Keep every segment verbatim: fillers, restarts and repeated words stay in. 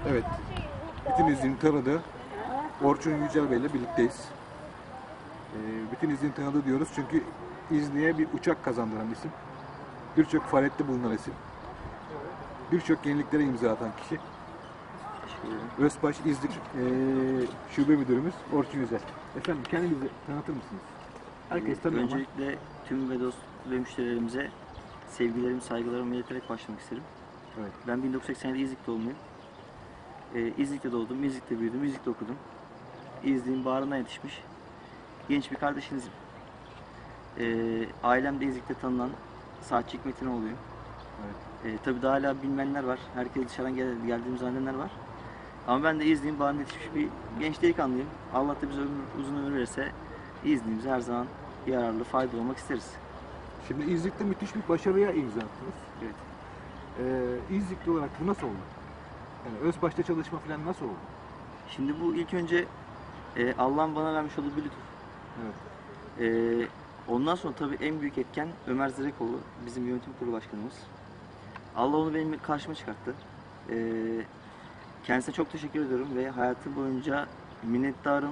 Evet, bütün izin tanıdı. Orçun Yücel Bey ile birlikteyiz. Ee, bütün izin tanıdı diyoruz çünkü İzni'ye bir uçak kazandıran isim. Birçok faaliyette bulunan isim. Birçok yeniliklere imza atan kişi. Özbaş İznik e, Şube Müdürümüz Orçun Yücel. Efendim kendinizi tanıtır mısınız? Herkes tanıyor ama. Öncelikle tüm ve dost ve müşterilerimize sevgilerimi, saygılarımı ileterek başlamak isterim. Evet. Ben bin dokuz yüz seksen yedi İznik doğumluyum. Ee, İznik'te doğdum, İznik'te büyüdüm, İznik'te okudum. İznik'in bağrına yetişmiş genç bir kardeşinizim. Ee, ailem de İznik'te tanınan Saatçi Hikmet'in oğluyum. Evet. Ee, tabii daha hala bilmeyenler var, herkes dışarıdan gel geldiğimi zannedenler var. Ama ben de İznik'in bağrına yetişmiş bir genç delikanlıyım. Allah da bize ömür, uzun ömür verirse İznik'imize her zaman yararlı, faydalı olmak isteriz. Şimdi İznik'te müthiş bir başarıya imza attınız. Evet. Ee, İznikli olarak bu nasıl oldu? Yani Özbaş'ta çalışma falan nasıl oldu? Şimdi bu ilk önce e, Allah'ın bana vermiş olduğu bir lütuf. Evet. E, ondan sonra tabii en büyük etken Ömer Zirekoğlu, bizim yönetim kurulu başkanımız. Allah onu benim karşıma çıkarttı. E, kendisine çok teşekkür ediyorum ve hayatım boyunca minnettarım.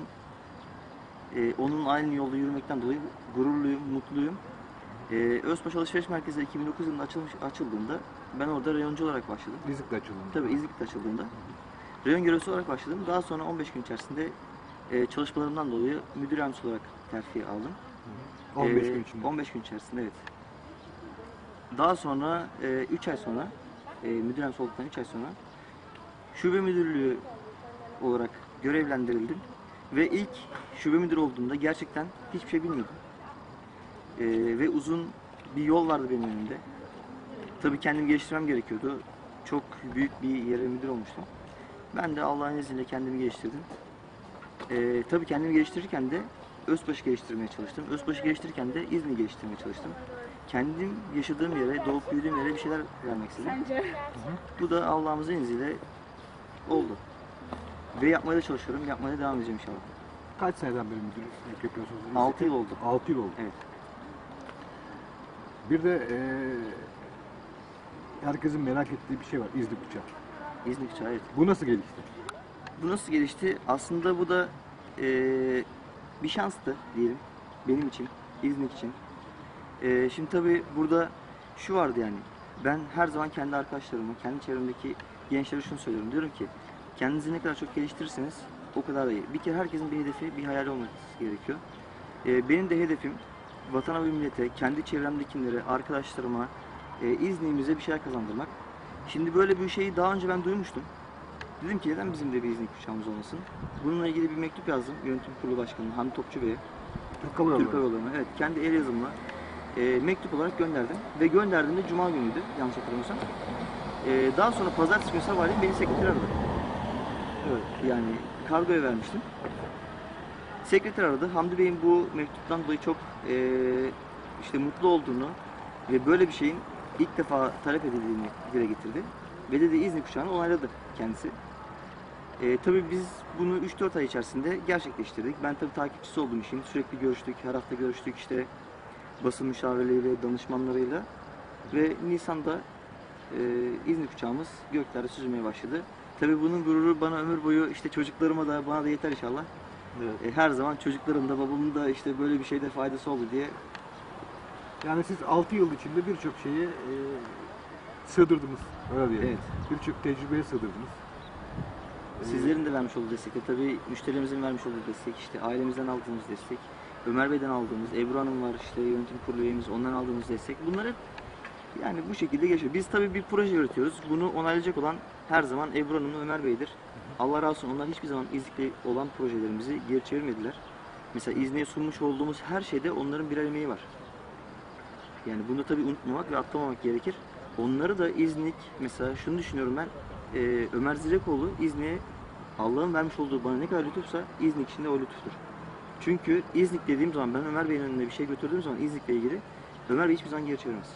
E, onun aynı yolda yürümekten dolayı gururluyum, mutluyum. E, Özbaş Alışveriş Merkezi iki bin dokuz yılında açılmış, açıldığında ben orada reyoncu olarak başladım. İznik'te açıldı. Tabii İznik'te açıldığında. Reyon görevlisi olarak başladım. Daha sonra on beş gün içerisinde e, çalışmalarımdan dolayı müdür yardımcısı olarak terfi aldım. on beş E, gün içinde. on beş gün içerisinde, evet. Daha sonra e, üç ay sonra e, müdür yardımcısı olduktan üç ay sonra şube müdürlüğü olarak görevlendirildim. Ve ilk şube müdürü olduğumda gerçekten hiçbir şey bilmiyordum. E, ve uzun bir yol vardı benim önümde. Tabii kendimi geliştirmem gerekiyordu. Çok büyük bir yere müdür olmuştum. Ben de Allah'ın izniyle kendimi geliştirdim. Ee, tabii kendimi geliştirirken de Özbaş'ı geliştirmeye çalıştım. Özbaş'ı geliştirirken de İznik'i geliştirmeye çalıştım. Kendim yaşadığım yere, doğup büyüdüğüm yere bir şeyler vermek istedim. Hı hı. Bu da Allah'ımızın izniyle oldu. Ve yapmaya da çalışıyorum, yapmaya da devam edeceğim inşallah. Kaç seneden beri müdürlük yapıyorsunuz? altı yıl oldu. altı yıl oldu. Evet. Bir de e, herkesin merak ettiği bir şey var. İznik uçağı. İznik uçağı, evet. Bu nasıl gelişti? Bu nasıl gelişti? Aslında bu da e, bir şanstı diyelim benim için, İznik için. E, şimdi tabii burada şu vardı yani. Ben her zaman kendi arkadaşlarıma, kendi çevremdeki gençlere şunu söylüyorum. Diyorum ki kendinizi ne kadar çok geliştirirseniz o kadar iyi. Bir kere herkesin bir hedefi, bir hayali olması gerekiyor. E, benim de hedefim vatana ve millete, kendi çevremdekilere, arkadaşlarıma, e, İznik'imize bir şeyler kazandırmak. Şimdi böyle bir şeyi daha önce ben duymuştum. Dedim ki neden bizim de bir İznik uçağımız olmasın? Bununla ilgili bir mektup yazdım yönetim kurulu başkanı Hamdi Topçu Bey'e. Türk Hava Türk Hava Yolları'na. Evet, kendi el yazımla e, mektup olarak gönderdim. Ve gönderdiğimde Cuma günüydü, yanlış hatırlamıyorsam. E, daha sonra pazartesi günü sabahleyin beni sekreter aradı. Evet, yani kargoya vermiştim. Sekreter aradı. Hamdi Bey'in bu mektuptan dolayı çok e, işte mutlu olduğunu ve böyle bir şeyin ilk defa talep edildiğini dile getirdi. Ve dedi İznik uçağını onayladı kendisi. E, tabii biz bunu üç dört ay içerisinde gerçekleştirdik. Ben tabii takipçisi olduğum için sürekli görüştük, her hafta görüştük işte basın müşavirleriyle, danışmanlarıyla. Ve Nisan'da e, İznik uçağımız göklerde süzülmeye başladı. Tabii bunun gururu bana ömür boyu işte çocuklarıma da bana da yeter inşallah. Evet. E, her zaman çocuklarım da babamın da işte böyle bir şeyde faydası oldu diye. Yani siz altı yıl içinde birçok şeyi e, sığdırdınız. Öyle diyelim. Evet. Birçok tecrübeye sığdırdınız. Sizlerin de vermiş olduğu destekle, tabii müşterilerimizin vermiş olduğu destek, işte ailemizden aldığımız destek, Ömer Bey'den aldığımız, Ebru Hanım var işte yönetim kurulu üyemiz, ondan aldığımız destek. Bunları yani bu şekilde geçiyor. Biz tabii bir proje üretiyoruz. Bunu onaylayacak olan her zaman Ebru Hanım ve Ömer Bey'dir. Allah razı olsun, onlar hiçbir zaman İznik'te olan projelerimizi geri çevirmediler. Mesela İznik'e sunmuş olduğumuz her şeyde onların birer emeği var. Yani bunu tabii unutmamak ve atlamamak gerekir. Onları da İznik, mesela şunu düşünüyorum ben, e, Ömer Zirekoğlu İznik'e Allah'ın vermiş olduğu bana ne kadar lütufsa İznik için de o lütuftur. Çünkü İznik dediğim zaman, ben Ömer Bey'in önüne bir şey götürdüğüm zaman İznik'le ilgili, Ömer Bey hiçbir zaman geri çevirmez.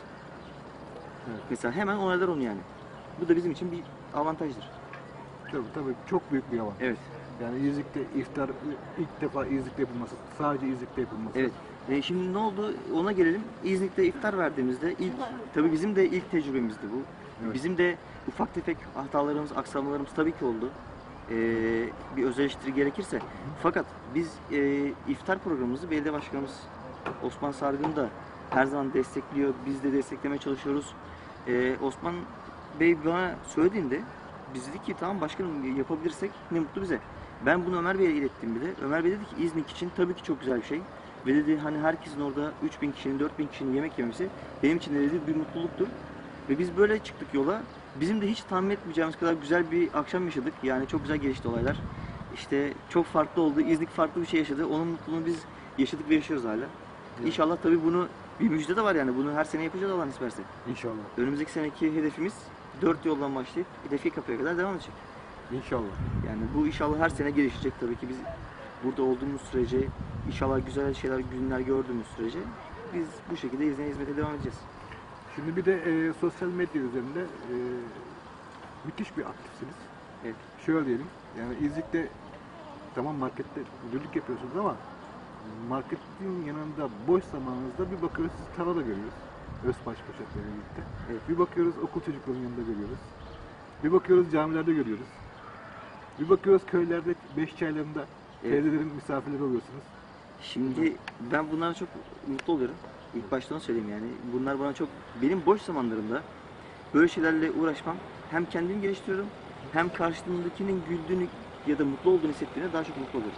Evet. Mesela hemen onaylar onu yani. Bu da bizim için bir avantajdır. Tabii tabii çok büyük bir avantaj. Evet. Yani İznik'te iftar ilk defa İznik'te yapılması, sadece İznik'te yapılması. Evet. E şimdi ne oldu? Ona gelelim. İznik'te iftar verdiğimizde ilk, tabii bizim de ilk tecrübemizdi bu. Evet. Bizim de ufak tefek hatalarımız, aksamalarımız tabii ki oldu. Ee, bir öz eleştiri gerekirse. Fakat biz e, iftar programımızı belediye başkanımız Osman Sargın da her zaman destekliyor. Biz de desteklemeye çalışıyoruz. Ee, Osman Bey bana söylediğinde biz dedik ki tamam başkanım yapabilirsek ne mutlu bize. Ben bunu Ömer Bey'e ilettim bir de. Ömer Bey dedi ki İznik için tabii ki çok güzel bir şey. Ve dedi hani herkesin orada üç bin kişinin, dört bin kişinin yemek yemesi benim için de dedi bir mutluluktur. Ve biz böyle çıktık yola. Bizim de hiç tahmin etmeyeceğimiz kadar güzel bir akşam yaşadık. Yani çok güzel gelişti olaylar. İşte çok farklı oldu. İznik farklı bir şey yaşadı. Onun mutluluğunu biz yaşadık ve yaşıyoruz hala. Evet. İnşallah tabii bunu bir müjde de var yani. Bunu her sene yapacağız Allah nasip ederse. İnşallah. Önümüzdeki seneki hedefimiz dört yoldan başlayıp hedefi kapıya kadar devam edecek. İnşallah. Yani bu inşallah her sene gelişecek tabii ki biz burada olduğumuz sürece inşallah güzel şeyler, günler gördüğümüz sürece biz bu şekilde izleye hizmete devam edeceğiz. Şimdi bir de e, sosyal medya üzerinde e, müthiş bir aktifsiniz. Evet. Şöyle diyelim, yani İznik'te tamam markette müdürlük yapıyorsunuz ama marketin yanında boş zamanınızda bir bakıyoruz sizi tarlada görüyoruz. Özbaş poşetleriyle birlikte. Evet. Bir bakıyoruz okul çocuklarının yanında görüyoruz. Bir bakıyoruz camilerde görüyoruz. Bir bakıyoruz köylerde beş çaylarında Evet. teyzelerin misafirleri oluyorsunuz. Şimdi ben bundan çok mutlu oluyorum. İlk başta onu söyleyeyim yani. Bunlar bana çok, benim boş zamanlarımda böyle şeylerle uğraşmam hem kendimi geliştiriyorum hem karşımdakinin güldüğünü ya da mutlu olduğunu hissettiğine daha çok mutlu oluyorum.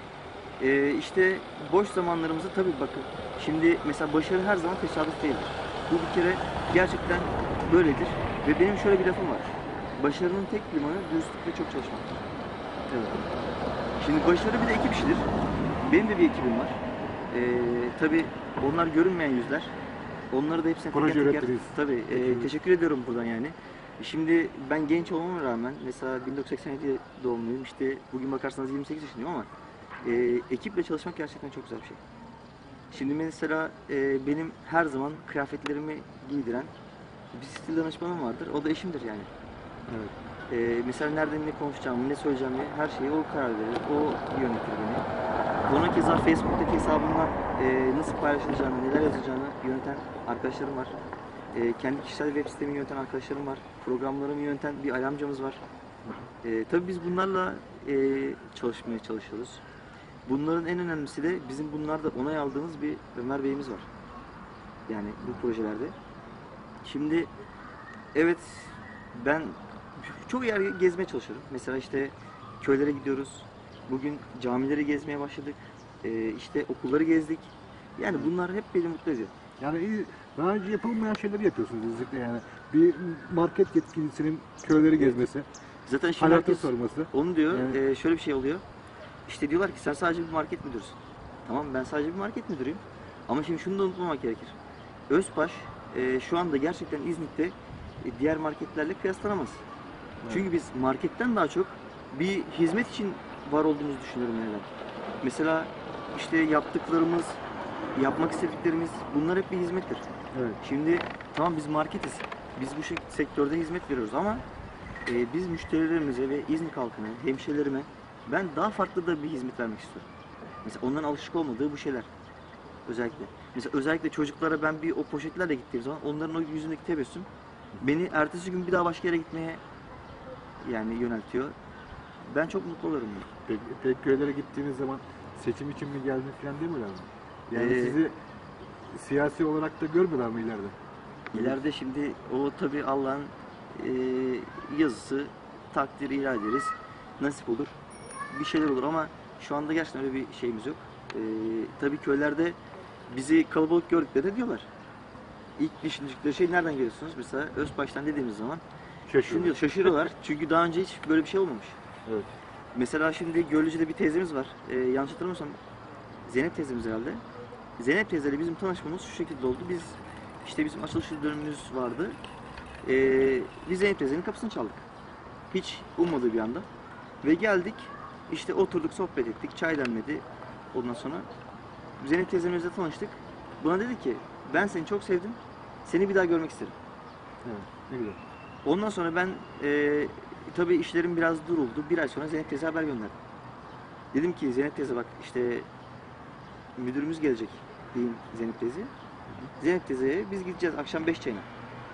Ee, işte boş zamanlarımızda tabii bakın. Şimdi mesela başarı her zaman tesadüf değildir. Bu bir kere gerçekten böyledir. Ve benim şöyle bir lafım var. Başarının tek limanı dürüstlük ve çok çalışmak. Evet. Şimdi başarı bir de ekip işidir. Benim de bir ekibim var. Ee, tabii onlar görünmeyen yüzler. Onları da hepsine Proje teker teker ürettiniz. tabii e, Ekibiniz. teşekkür ediyorum buradan yani. Şimdi ben genç olmama rağmen mesela bin dokuz yüz seksen yedi doğumluyum. İşte bugün bakarsanız yirmi sekiz yaşındayım ama e, ekiple çalışmak gerçekten çok güzel bir şey. Şimdi mesela e, benim her zaman kıyafetlerimi giydiren bir stil danışmanım vardır. O da eşimdir yani. Evet. Ee, mesela nereden ne konuşacağımı, ne söyleyeceğimi her şeyi o karar verir, o yönetir beni. Ona keza Facebook'taki hesabımdan e, nasıl paylaşılacağını, neler yazacağını yöneten arkadaşlarım var. E, kendi kişisel web sitemi yöneten arkadaşlarım var. Programlarımı yöneten bir Ali amcamız var. E, tabii biz bunlarla e, çalışmaya çalışıyoruz. Bunların en önemlisi de bizim bunlarda onay aldığımız bir Ömer Bey'imiz var. Yani bu projelerde. Şimdi evet ben çok yer gezmeye çalışıyorum. Mesela işte köylere gidiyoruz. Bugün camileri gezmeye başladık. Ee, işte okulları gezdik. Yani bunlar hep beni mutlu ediyor. Yani iyi, daha önce yapılmayan şeyleri yapıyorsunuz İznik'te yani. Bir market yetkilisinin köyleri gezmesi, Zaten şimdi halatı herkes sorması. onu diyor. Yani- Ee, şöyle bir şey oluyor. İşte diyorlar ki sen sadece bir market müdürüsün. Tamam ben sadece bir market müdürüyüm. Ama şimdi şunu da unutmamak gerekir. Özbaş e, şu anda gerçekten İznik'te e, diğer marketlerle kıyaslanamaz. Evet. Çünkü biz marketten daha çok bir hizmet için var olduğumuzu düşünüyorum yani ben. Mesela işte yaptıklarımız, yapmak istediklerimiz bunlar hep bir hizmettir. Evet. Şimdi tamam biz marketiz. Biz bu şek- sektörde hizmet veriyoruz ama e, biz müşterilerimize ve İznik halkına, hemşehrilerime ben daha farklı da bir hizmet vermek istiyorum. Mesela onların alışık olmadığı bu şeyler. Özellikle. Mesela özellikle çocuklara ben bir o poşetlerle gittiğim zaman onların o yüzündeki tebessüm beni ertesi gün bir daha başka yere gitmeye yani yöneltiyor. Ben çok mutlu olurum. bundan. Peki, peki köylere gittiğiniz zaman seçim için mi geldiniz falan demiyorlar mı? Yani Ee, sizi siyasi olarak da görmüyorlar mı ileride? İleride şimdi o tabii Allah'ın e, yazısı, takdir ilah ederiz. Nasip olur. Bir şeyler olur ama şu anda gerçekten öyle bir şeyimiz yok. E, tabii köylerde bizi kalabalık gördüklerinde diyorlar. İlk düşündükleri şey nereden geliyorsunuz? Mesela Özbaş'tan dediğimiz zaman şunu Şaşırıyor. diyor, şaşırıyorlar. Çünkü daha önce hiç böyle bir şey olmamış. Evet. Mesela şimdi Gölcük'te bir teyzemiz var. Ee, yanlış hatırlamıyorsam Zeynep teyzemiz herhalde. Zeynep teyzeyle bizim tanışmamız şu şekilde oldu. Biz işte bizim açılış dönemimiz vardı. Ee, biz Zeynep teyzenin kapısını çaldık. Hiç ummadığı bir anda. Ve geldik. İşte oturduk, sohbet ettik. Çay demledi. Ondan sonra Zeynep teyzemizle tanıştık. Buna dedi ki ben seni çok sevdim. Seni bir daha görmek isterim. Evet. Ne güzel. Ondan sonra ben e, tabii işlerim biraz duruldu. Bir ay sonra Zeynep teyze haber gönderdim. Dedim ki Zeynep teyze bak işte müdürümüz gelecek diyeyim Zeynep teyze. Zeynep teyzeye biz gideceğiz akşam beş çayına.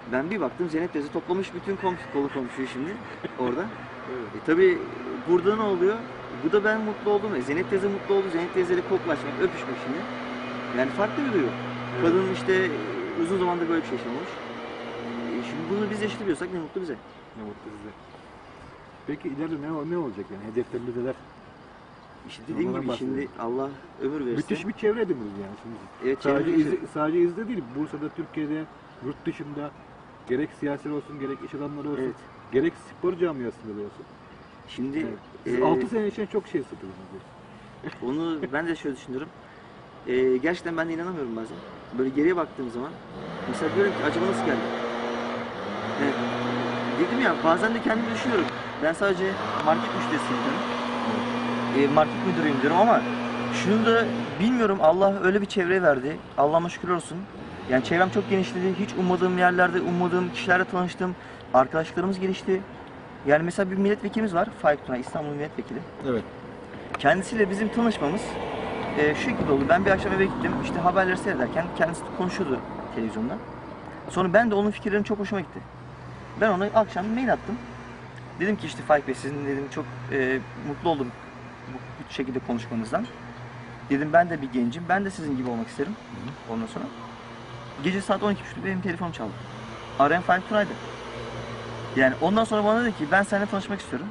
Ben bir baktım Zeynep teyze toplamış bütün komşu, kolu komşuyu şimdi orada. E tabi burada ne oluyor? Bu da ben mutlu oldum. E Zeynep teyze mutlu oldu. Zeynep teyzeyle koklaşmak, öpüşmek şimdi. Yani farklı bir duygu. Evet. Kadın işte e, uzun zamandır böyle bir şey yaşamış. E şimdi bunu biz yaşayabiliyorsak ne mutlu bize. Ne mutlu size. Peki ileride ne, ne olacak yani? Hedefleriniz neler? İşte dediğim Ondan gibi şimdi bahsedelim. Allah ömür verirse. Müthiş bir çevre edindiniz yani şimdi. Evet, sadece, çevre izle, geçiyor. sadece izle değil, Bursa'da, Türkiye'de, yurt dışında gerek siyasiler olsun, gerek iş adamları olsun, Evet. gerek spor camiasında da olsun. Şimdi Evet. Siz e, altı sene için çok şey sıkıldınız. onu ben de şöyle düşünüyorum. E, gerçekten ben de inanamıyorum bazen. Böyle geriye baktığım zaman mesela diyorum ki acaba nasıl geldi? Evet. Dedim ya bazen de kendimi düşünüyorum. Ben sadece market müşterisiyim diyorum. E, market müdürüyüm diyorum ama şunu da bilmiyorum, Allah öyle bir çevre verdi. Allah'ıma şükür olsun. Yani çevrem çok genişledi. Hiç ummadığım yerlerde, ummadığım kişilerle tanıştım. Arkadaşlarımız gelişti. Yani mesela bir milletvekilimiz var. Faik Tuna, İstanbul milletvekili. Evet. Kendisiyle bizim tanışmamız e, şu şekilde oldu. Ben bir akşam eve gittim. İşte haberleri seyrederken kendisi konuşuyordu televizyonda. Sonra ben de onun fikirlerim çok hoşuma gitti. Ben ona akşam mail attım. Dedim ki işte Faik Bey, sizin dedim çok e, mutlu oldum bu, bu şekilde konuşmanızdan. Dedim ben de bir gencim. Ben de sizin gibi olmak isterim. Hı hı. Ondan sonra gece saat on iki buçukta benim telefonum çaldı. Arayan Faik Tuna'ydı. Yani ondan sonra bana dedi ki ben seninle tanışmak istiyorum.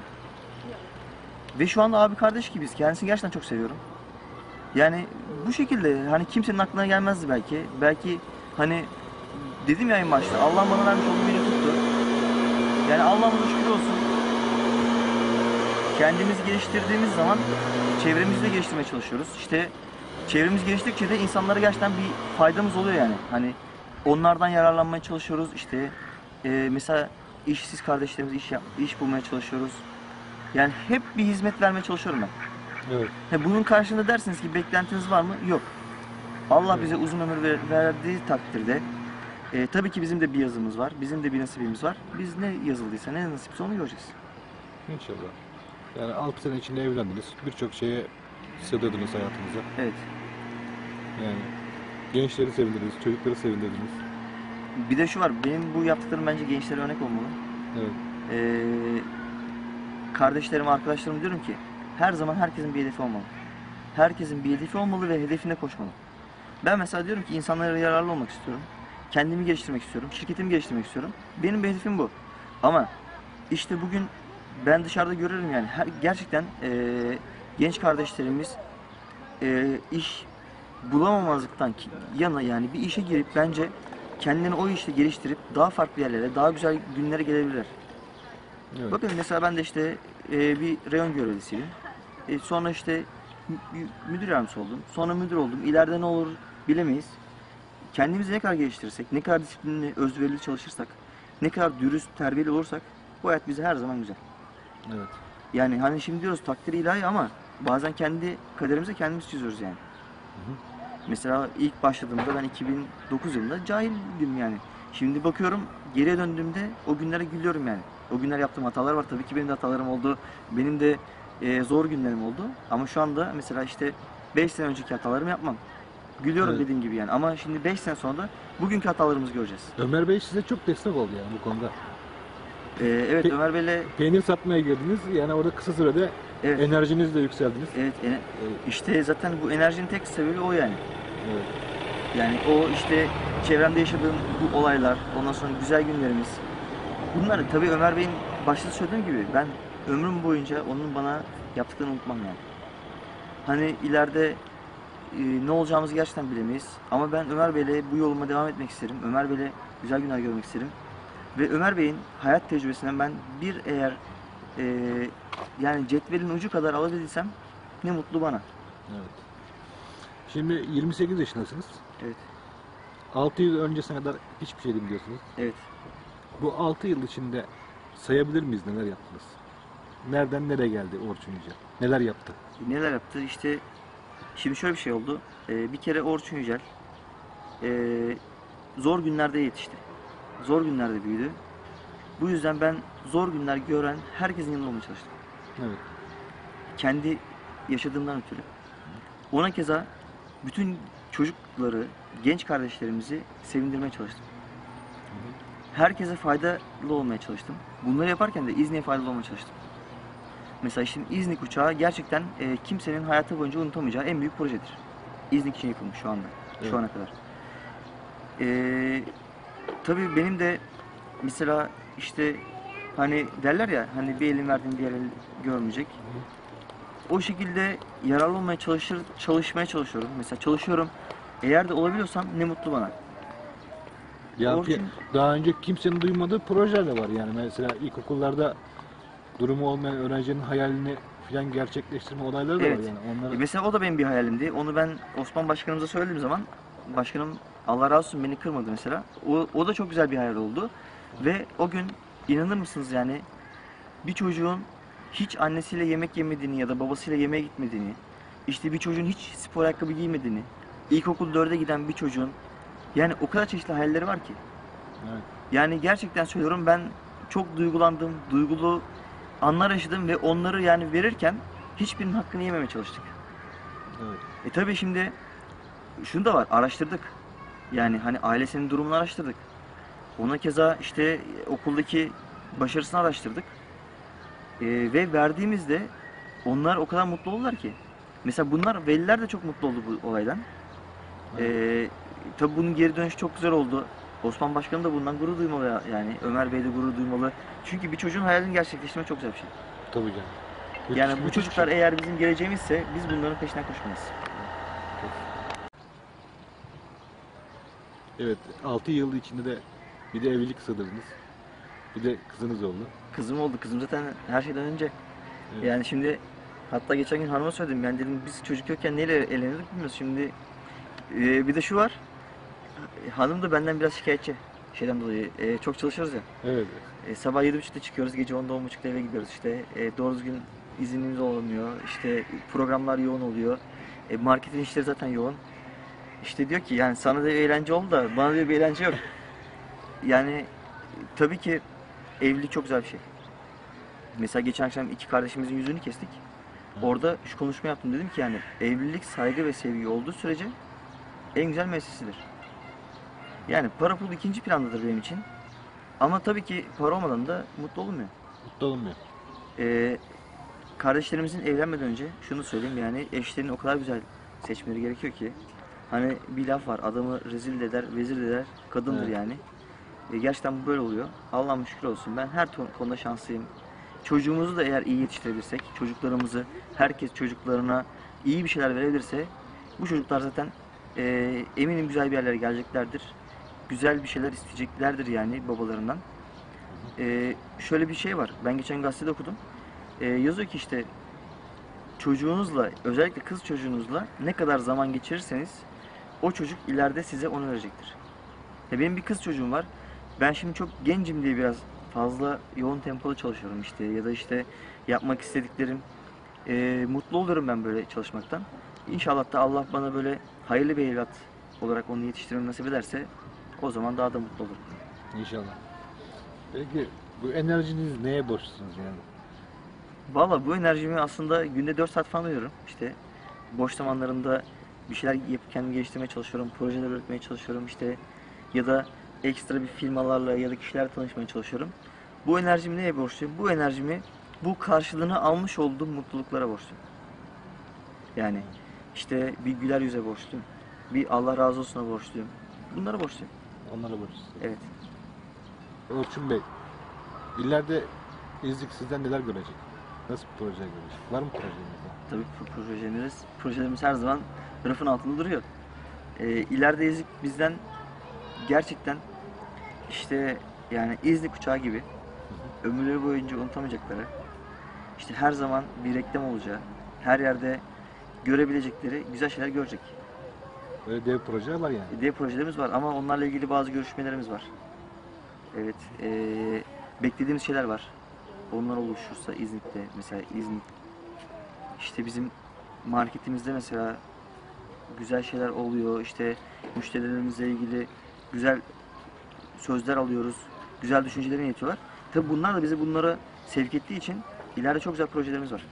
Ve şu anda abi kardeş gibiyiz. Kendisini gerçekten çok seviyorum. Yani bu şekilde hani kimsenin aklına gelmezdi belki. Belki hani dedim ya en başta Allah bana vermiş olduğu beni tuttu. Yani Allah'ıma şükür olsun. Kendimizi geliştirdiğimiz zaman çevremizi de geliştirmeye çalışıyoruz. İşte çevremiz geliştikçe de insanlara gerçekten bir faydamız oluyor yani. Hani onlardan yararlanmaya çalışıyoruz. İşte e, mesela işsiz kardeşlerimiz iş yap, iş bulmaya çalışıyoruz. Yani hep bir hizmet vermeye çalışıyorum ben. Evet. He, bunun karşılığında dersiniz ki beklentiniz var mı? Yok. Allah Evet. bize uzun ömür ver, verdiği takdirde e, tabii ki bizim de bir yazımız var. Bizim de bir nasibimiz var. Biz ne yazıldıysa, ne nasipse onu göreceğiz. İnşallah. Yani altı sene içinde evlendiniz. Birçok şeye sığdırdınız hayatınıza. Evet. Yani gençleri sevindirdiniz, çocukları sevindirdiniz. Bir de şu var, benim bu yaptıklarım bence gençlere örnek olmalı. Evet. Ee, kardeşlerim, arkadaşlarım diyorum ki her zaman herkesin bir hedefi olmalı. Herkesin bir hedefi olmalı ve hedefine koşmalı. Ben mesela diyorum ki insanlara yararlı olmak istiyorum. Kendimi geliştirmek istiyorum. Şirketimi geliştirmek istiyorum. Benim bir hedefim bu. Ama işte bugün ben dışarıda görüyorum yani her, gerçekten e, genç kardeşlerimiz e, iş bulamamazlıktan ki- yana yani bir işe girip bence kendini o işte geliştirip daha farklı yerlere, daha güzel günlere gelebilirler. Evet. Bakın mesela ben de işte e, bir reyon görevlisiyim. E, sonra işte mü- mü- müdür yardımcısı oldum. Sonra müdür oldum. İleride ne olur bilemeyiz. Kendimizi ne kadar geliştirirsek, ne kadar disiplinli, özverili çalışırsak, ne kadar dürüst, terbiyeli olursak bu hayat bize her zaman güzel. Evet. Yani hani şimdi diyoruz takdir ilahi ama bazen kendi kaderimizi kendimiz çiziyoruz yani. Hı hı. Mesela ilk başladığımda ben iki bin dokuz yılında cahildim yani. Şimdi bakıyorum geriye döndüğümde o günlere gülüyorum yani. O günler yaptığım hatalar var. Tabii ki benim de hatalarım oldu. Benim de e, zor günlerim oldu. Ama şu anda mesela işte beş sene önceki hatalarımı yapmam. Gülüyorum Evet. dediğim gibi yani. Ama şimdi beş sene sonra da bugünkü hatalarımızı göreceğiz. Ömer Bey size çok destek oldu yani bu konuda. Ee, evet Pe- Ömer Bey'le Peynir satmaya girdiniz. Yani orada kısa sürede evet, enerjinizle yükseldiniz. evet ene- Evet. işte zaten bu enerjinin tek sebebi o yani. Evet. Yani o işte çevremde yaşadığım bu olaylar, ondan sonra güzel günlerimiz. Bunlar tabii Ömer Bey'in başta söylediğim gibi ben ömrüm boyunca onun bana yaptıklarını unutmam yani. Hani ileride e, ne olacağımızı gerçekten bilemeyiz. Ama ben Ömer Bey'le bu yoluma devam etmek isterim. Ömer Bey'le güzel günler görmek isterim. Ve Ömer Bey'in hayat tecrübesinden ben bir eğer e, yani cetvelin ucu kadar alabildiysem ne mutlu bana. Evet. Şimdi yirmi sekiz yaşındasınız. Evet, altı yıl öncesine kadar hiçbir şey bilmiyorsunuz. evet. Bu altı yıl içinde sayabilir miyiz neler yaptınız? Nereden nereye geldi Orçun Yücel? Neler yaptı? Neler yaptı? İşte şimdi şöyle bir şey oldu. Ee, bir kere Orçun Yücel ee, zor günlerde yetişti. Zor günlerde büyüdü. Bu yüzden ben zor günler gören herkesin yanında olmaya çalıştım. Evet. Kendi yaşadığımdan ötürü. Ona keza bütün çocukları, genç kardeşlerimizi sevindirmeye çalıştım. herkese faydalı olmaya çalıştım. Bunları yaparken de İznik'e faydalı olmaya çalıştım. Mesela şimdi İznik uçağı gerçekten e, kimsenin hayatı boyunca unutamayacağı en büyük projedir. İznik için yapılmış şu anda, Evet. şu ana kadar. E, tabii benim de mesela işte hani derler ya, hani bir elin verdiğin diğer el görmeyecek. O şekilde yararlı olmaya çalışır, çalışmaya çalışıyorum. Mesela çalışıyorum. Eğer de olabiliyorsam ne mutlu bana. Ya Orçun- pi- daha önce kimsenin duymadığı projeler de var yani. Mesela ilkokullarda durumu olmayan öğrencinin hayalini falan gerçekleştirme olayları da Evet. var yani. E Onları mesela o da benim bir hayalimdi. Onu ben Osman Başkanımıza söylediğim zaman, başkanım Allah razı olsun beni kırmadı mesela. O, o da çok güzel bir hayal oldu. Ve o gün inanır mısınız yani, bir çocuğun hiç annesiyle yemek yemediğini ya da babasıyla yemeğe gitmediğini, işte bir çocuğun hiç spor ayakkabı giymediğini, ilkokul dörde giden bir çocuğun yani o kadar çeşitli hayalleri var ki. evet. Yani gerçekten söylüyorum, ben çok duygulandım, duygulu anlar yaşadım ve onları yani verirken hiçbirinin hakkını yememeye çalıştık. Evet. E tabi şimdi şunu da var, araştırdık. Yani hani ailesinin durumunu araştırdık. Ona keza işte okuldaki başarısını araştırdık. E, ve verdiğimizde onlar o kadar mutlu oldular ki. Mesela bunlar, veliler de çok mutlu oldu bu olaydan. E, tabi bunun geri dönüşü çok güzel oldu. Osman Başkanım da bundan gurur duymalı ya- yani. Ömer Bey de gurur duymalı. Çünkü bir çocuğun hayalini gerçekleştirmek çok güzel bir şey. Tabii canım. Müthiş- Yani bu müthiş bir çocuklar şey. eğer bizim geleceğimizse biz bunların peşinden koşmalıyız. Evet, altı yıl içinde de bir de evlilik sığdırdınız. Bir de kızınız oldu. Kızım oldu. Kızım zaten her şeyden önce. Evet. Yani şimdi hatta geçen gün hanıma söyledim. Ben dedim biz çocuk yokken neyle eğlenirdik bilmiyoruz. Şimdi e, bir de şu var. Hanım da benden biraz şikayetçi. Şeyden dolayı. E, çok çalışıyoruz ya. Evet. E, sabah yedi buçukta çıkıyoruz. Gece onda on buçukta eve gidiyoruz işte. E, doğru düzgün iznimiz olmuyor. İşte programlar yoğun oluyor. E, marketin işleri zaten yoğun. İşte diyor ki yani sana da bir eğlence oldu da bana da bir eğlence yok. Yani tabii ki evlilik çok güzel bir şey. Mesela geçen akşam iki kardeşimizin yüzünü kestik. Orada şu konuşma yaptım, dedim ki yani evlilik saygı ve sevgi olduğu sürece en güzel müessesidir. Yani para pul ikinci plandadır benim için. Ama tabii ki para olmadan da mutlu olunmuyor. Mutlu olmuyor. Ee, kardeşlerimizin evlenmeden önce şunu söyleyeyim, yani eşlerini o kadar güzel seçmeleri gerekiyor ki. Hani bir laf var, adamı rezil de eder, vezir de eder, kadındır Evet. yani. E, gerçekten bu böyle oluyor. Allah'ıma şükür olsun. Ben her ton- konuda şanslıyım. Çocuğumuzu da eğer iyi yetiştirebilirsek, çocuklarımızı, herkes çocuklarına iyi bir şeyler verebilirse, bu çocuklar zaten e, eminim güzel bir yerlere geleceklerdir. Güzel bir şeyler isteyeceklerdir yani babalarından. E, şöyle bir şey var. Ben geçen gazetede okudum. E, yazıyor ki işte çocuğunuzla, özellikle kız çocuğunuzla ne kadar zaman geçirirseniz o çocuk ileride size onu verecektir. Ya benim bir kız çocuğum var. Ben şimdi çok gencim diye biraz fazla yoğun tempolu çalışıyorum işte, ya da işte yapmak istediklerim, e, mutlu olurum ben böyle çalışmaktan. İnşallah da Allah bana böyle hayırlı bir evlat olarak onu yetiştirmemi nasip ederse o zaman daha da mutlu olurum. İnşallah. Peki bu enerjiniz neye borçlusunuz yani? Valla bu enerjimi aslında günde dört saat falan veriyorum. İşte boş zamanlarımda bir şeyler yapıp kendimi geliştirmeye çalışıyorum. Projeler üretmeye çalışıyorum işte. Ya da ekstra bir firmalarla ya da kişilerle tanışmaya çalışıyorum. Bu enerjimi neye borçluyum? Bu enerjimi bu karşılığını almış olduğum mutluluklara borçluyum. Yani işte bir güler yüze borçluyum. Bir Allah razı olsun'a borçluyum. Bunlara borçluyum. Onlara borçlusunuz. Evet. Orçun Bey, ileride İznik sizden neler görecek? Nasıl bir proje görecek? Var mı projeniz? Tabii pro- projelerimiz, projelerimiz her zaman rafın altında duruyor. Ee, ileride İznik bizden gerçekten işte yani İznik uçağı gibi ömürleri boyunca unutamayacakları, işte her zaman bir reklam olacağı, her yerde görebilecekleri güzel şeyler görecek. Böyle dev proje var yani. Diye projelerimiz var ama onlarla ilgili bazı görüşmelerimiz var. Evet, eee, beklediğimiz şeyler var. Onlar oluşursa İznik'te, mesela İznik, işte bizim marketimizde mesela güzel şeyler oluyor. İşte müşterilerimizle ilgili güzel sözler alıyoruz. Güzel düşünceler iletiyorlar. Tabi bunlar da bizi bunlara sevk ettiği için ileride çok güzel projelerimiz var.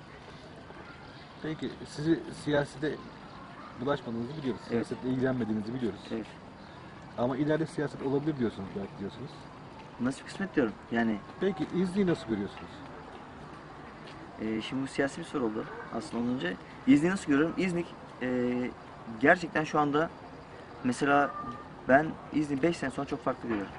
Peki sizi siyasete bulaşmadığınızı biliyoruz. Evet. Siyasetle ilgilenmediğinizi biliyoruz. Evet. Ama ileride siyaset olabilir diyorsunuz belki diyorsunuz. Nasip kısmet diyorum. Yani Peki İznik'i nasıl görüyorsunuz? e, şimdi bu siyasi bir soru oldu aslında ondan önce. İznik'i nasıl görüyorum? İznik e, gerçekten şu anda mesela ben İznik'i beş sene sonra çok farklı görüyorum.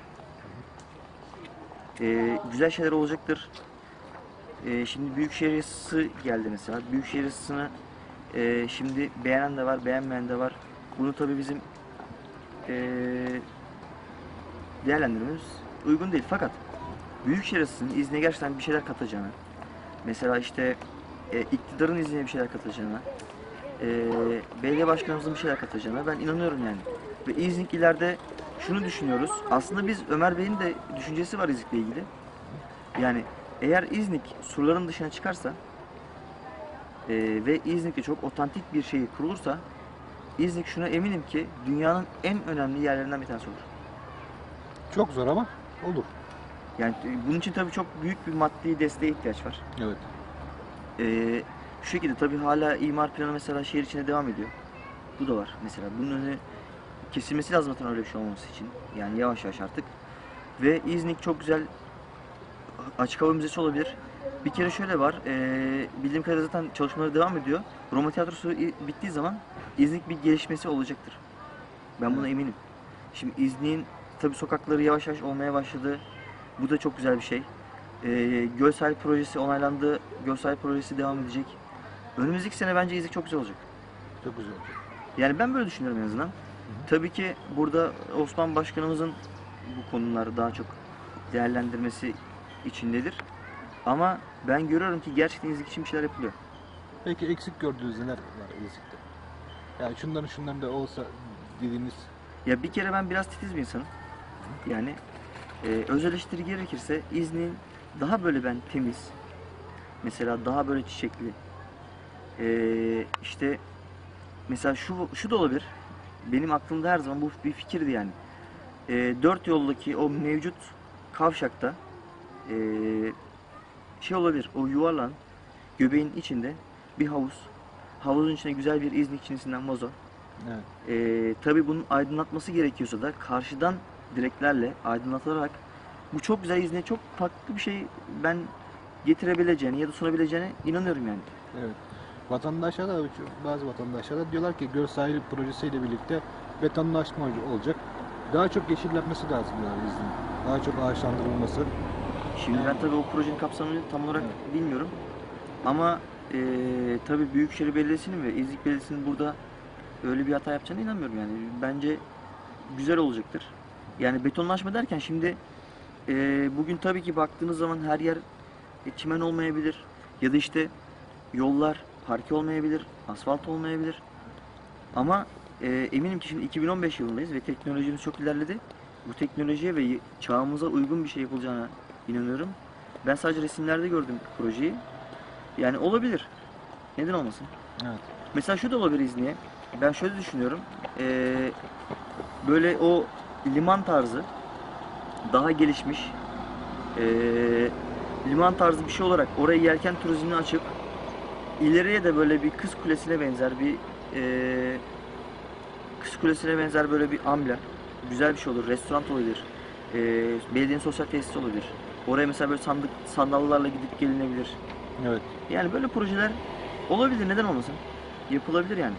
E, güzel şeyler olacaktır. E, şimdi Büyükşehir Yasası geldi mesela. Büyükşehir Yasası'nı e, şimdi beğenen de var, beğenmeyen de var. Bunu tabii bizim e, değerlendirmemiz uygun değil. Fakat Büyükşehir Yasası'nın İznik'e gerçekten bir şeyler katacağını, mesela işte e, iktidarın İznik'e bir şeyler katacağına, e, belediye başkanımızın bir şeyler katacağına ben inanıyorum yani. Ve İznik ileride şunu düşünüyoruz. Aslında biz Ömer Bey'in de düşüncesi var İznik'le ilgili. Yani eğer İznik surların dışına çıkarsa e, ve İznik'te çok otantik bir şehir kurulursa İznik şuna eminim ki dünyanın en önemli yerlerinden bir tanesi olur. Çok zor ama olur. Yani e, bunun için tabii çok büyük bir maddi desteğe ihtiyaç var. Evet. Ee, şu şekilde tabii hala imar planı mesela şehir içinde devam ediyor. Bu da var mesela. Bunun önü kesilmesi lazım zaten öyle bir şey olması için. Yani yavaş yavaş artık. Ve İznik çok güzel açık hava müzesi olabilir. Bir kere şöyle var. E, bildiğim kadarıyla zaten çalışmaları devam ediyor. Roma tiyatrosu i- bittiği zaman İznik bir gelişmesi olacaktır. Ben buna eminim. Şimdi İznik'in tabii sokakları yavaş yavaş olmaya başladı. Bu da çok güzel bir şey. Ee, Göl Sahil projesi onaylandı. Göl Sahil projesi devam edecek. Önümüzdeki sene bence İznik çok güzel olacak. Çok güzel olacak. Yani ben böyle düşünüyorum en azından. Tabii ki burada Osman Başkanımızın bu konuları daha çok değerlendirmesi içindedir. Ama ben görüyorum ki gerçekten İznik için bir şeyler yapılıyor. Peki eksik gördüğünüz neler var İznik'te? Yani şunların şunların da olsa dediğiniz. Ya bir kere ben biraz titiz bir insanım. Yani e, öz eleştiri gerekirse İznik'in daha böyle ben temiz, mesela daha böyle çiçekli, e, işte mesela şu şu da olabilir. Benim aklımda her zaman bu bir fikirdi yani. E, dört yoldaki o mevcut kavşakta e, şey olabilir. O yuvarlan göbeğin içinde bir havuz. Havuzun içine güzel bir İznik cinsinden vazo. Evet. E, tabii bunun aydınlatması gerekiyorsa da karşıdan direklerle aydınlatılarak bu çok güzel İznik'e çok farklı bir şey ben getirebileceğini ya da sunabileceğine inanıyorum yani. Evet. Vatandaşlar da bazı vatandaşlar da diyorlar ki göl sahili projesiyle birlikte betonlaşma olacak. Daha çok yeşillenmesi lazım yani İznik'in. Daha çok ağaçlandırılması. Şimdi ben tabii o projenin kapsamını tam olarak Evet. bilmiyorum. Ama eee tabii Büyükşehir Belediyesi'nin ve İznik Belediyesi'nin burada öyle bir hata yapacağına inanmıyorum yani. Bence güzel olacaktır. Yani betonlaşma derken şimdi eee, bugün tabii ki baktığınız zaman her yer e, çimen olmayabilir. Ya da işte yollar parke olmayabilir, asfalt olmayabilir. Ama eee, eminim ki şimdi iki bin on beş yılındayız ve teknolojimiz çok ilerledi. Bu teknolojiye ve çağımıza uygun bir şey yapılacağına inanıyorum. Ben sadece resimlerde gördüm projeyi. Yani olabilir. Neden olmasın? Evet. Mesela şu da olabilir İznik'e. Ben şöyle düşünüyorum. Ee, böyle o liman tarzı daha gelişmiş ee, liman tarzı bir şey olarak orayı yelken turizmini açıp ileriye de böyle bir Kız Kulesi'ne benzer bir ee, Kız Kulesi'ne benzer böyle bir amblem. Güzel bir şey olur. Restoran olabilir. Ee, belediyenin sosyal tesisi olabilir. Oraya mesela böyle sandık, sandallarla gidip gelinebilir. Evet. Yani böyle projeler olabilir. Neden olmasın? Yapılabilir yani.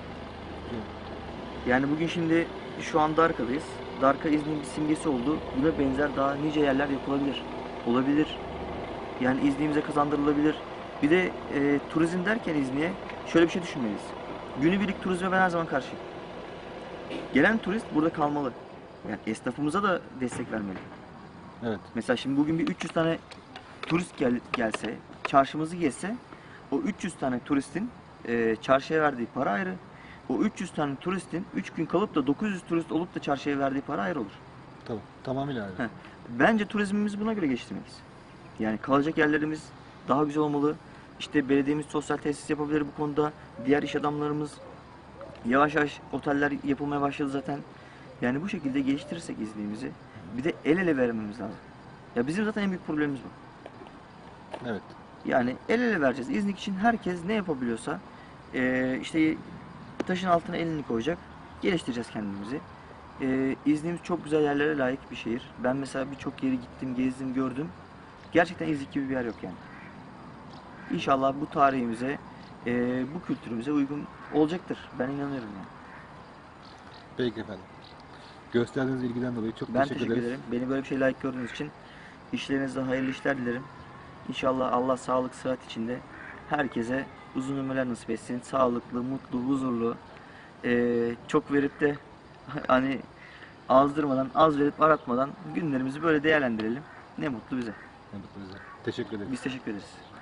Yani bugün şimdi şu an Darka'dayız. Darka İznik'in bir simgesi oldu. Buna benzer daha nice yerler yapılabilir. Olabilir. Yani İznik'imize kazandırılabilir. Bir de e, turizm derken İznik'e şöyle bir şey düşünmeliyiz. Günübirlik turizme ben her zaman karşıyım. Gelen turist burada kalmalı. Yani esnafımıza da destek vermeli. Evet. Mesela şimdi bugün bir üç yüz tane turist gel, gelse, çarşımızı gezse, o üç yüz tane turistin e, çarşıya verdiği para ayrı. O üç yüz tane turistin üç gün kalıp da dokuz yüz turist olup da çarşıya verdiği para ayrı olur. Tamam. Tamamıyla ayrı. Heh. Bence turizmimizi buna göre geliştirmeliyiz. Yani kalacak yerlerimiz daha güzel olmalı. İşte belediyemiz sosyal tesis yapabilir bu konuda. Diğer iş adamlarımız yavaş yavaş oteller yapılmaya başladı zaten. Yani bu şekilde geliştirirsek İznik'imizi bir de el ele vermemiz lazım. Ya bizim zaten en büyük problemimiz bu. Evet. Yani el ele vereceğiz. İznik için herkes ne yapabiliyorsa eee, işte taşın altına elini koyacak. Geliştireceğiz kendimizi. Ee, İzmir'imiz çok güzel yerlere layık bir şehir. Ben mesela birçok yeri gittim, gezdim, gördüm. Gerçekten İznik gibi bir yer yok yani. İnşallah bu tarihimize, e, bu kültürümüze uygun olacaktır. Ben inanıyorum yani. Peki efendim. Gösterdiğiniz ilgiden dolayı çok Ben teşekkür, teşekkür ederiz. ederim. Beni böyle bir şey layık gördüğünüz için işlerinizde hayırlı işler dilerim. İnşallah Allah sağlık, sıhhat içinde herkese uzun ömürler nasip etsin. Sağlıklı, mutlu, huzurlu. Ee, çok verip de hani azdırmadan, az verip aratmadan günlerimizi böyle değerlendirelim. Ne mutlu bize. Ne mutlu bize. Teşekkür ederiz. Biz teşekkür ederiz.